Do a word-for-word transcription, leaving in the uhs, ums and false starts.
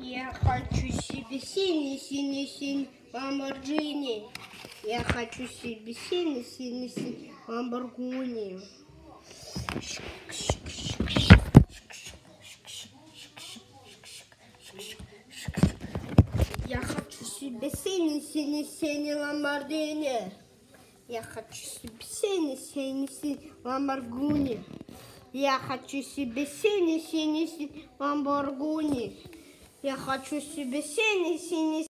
Я хочу себе синий-синий-синий Ламборджини. Я хочу себе синий-синий-синий Ламборгуни. Я хочу себе синий-синий-синий Ламборджини. Я хочу себе синий-синий-синий Ламборгуни. Я хочу себе синий-синий-синий Ламборгуни. Я хочу себе синий-синий